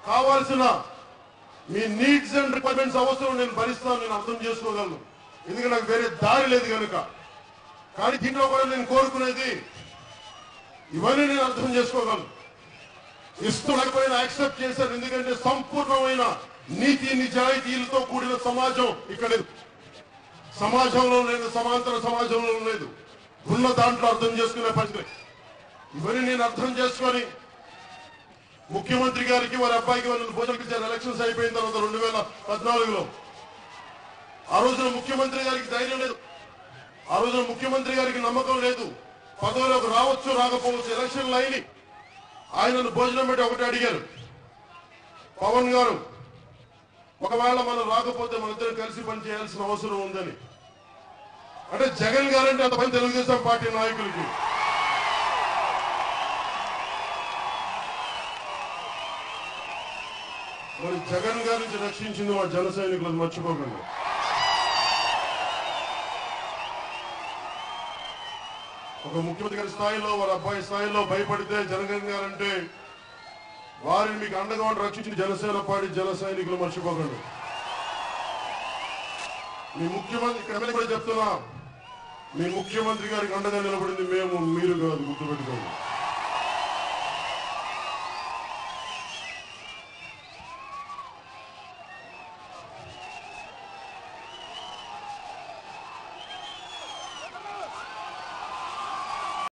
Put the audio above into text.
కావాల్సిన మీ needs and requirements అవసరం నేను భరిస్తాను, నేను అర్థం చేసుకోగలను, ఎందుకంటే నాకు వేరే దారి లేదు కనుక. కానీ దీంట్లో కూడా నేను కోరుకునేది ఇవన్నీ నేను అర్థం చేసుకోగలను. ఇష్టమైపోయినా యాక్సెప్ట్ చేశారు, ఎందుకంటే సంపూర్ణమైన నీతి నిజాయితీలతో కూడిన సమాజం ఇక్కడ లేదు. సమాజంలో లేదు, సమాంతర సమాజంలో లేదు, ఉన్న దాంట్లో అర్థం చేసుకునే పరిస్థితి. ఇవన్నీ నేను అర్థం చేసుకొని ముఖ్యమంత్రి గారికి వారి అబ్బాయికి వాళ్ళని భోజనం ఇచ్చారు. ఎలక్షన్స్ అయిపోయిన తర్వాత 2014లో ఆ రోజున ముఖ్యమంత్రి గారికి ధైర్యం లేదు, ఆ రోజున ముఖ్యమంత్రి గారికి నమ్మకం లేదు, పదవిలోకి రావచ్చు రాకపోవచ్చు. ఎలక్షన్లు అయిన ఆయనను భోజనం పెట్టి ఒకటి అడిగారు, పవన్ గారు ఒకవేళ మనం రాకపోతే మన ఇద్దరు కలిసి పని చేయాల్సిన అవసరం ఉందని. అంటే జగన్ గారంటే అంత పని తెలుగుదేశం పార్టీ నాయకులకి. మరి జగన్ గారి నుంచి రక్షించింది మా జన సైనికులను మర్చిపోకండి. ఒక ముఖ్యమంత్రి గారి స్థాయిలో వారి అబ్బాయి స్థాయిలో భయపడితే జగన్ గారంటే వారిని మీకు అండగా రక్షించిన జనసేన పార్టీ జన సైనికులు మర్చిపోకండి. మీ ముఖ్యమంత్రి ఇక్కడ కూడా చెప్తున్నా, మీ ముఖ్యమంత్రి గారికి అండగా నిలబడింది మేము, మీరు కాదు, గుర్తుపెట్టుకోండి.